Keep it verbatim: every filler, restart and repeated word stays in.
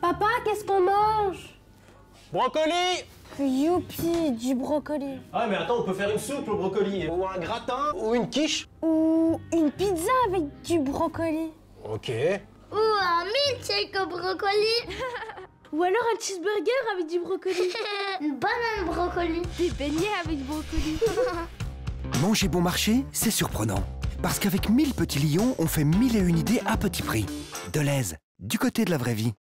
Papa, qu'est-ce qu'on mange? Brocoli! Youpi, du brocoli. Ah mais attends, on peut faire une soupe au brocoli, ou un gratin, ou une quiche. Ou une pizza avec du brocoli. Ok. Ou un milkshake au brocoli. Ou alors un cheeseburger avec du brocoli. Une banane brocoli. Des beignets avec du brocoli. Manger bon marché, c'est surprenant. Parce qu'avec mille petits lions, on fait mille et une idées à petit prix. Delhaize, du côté de la vraie vie.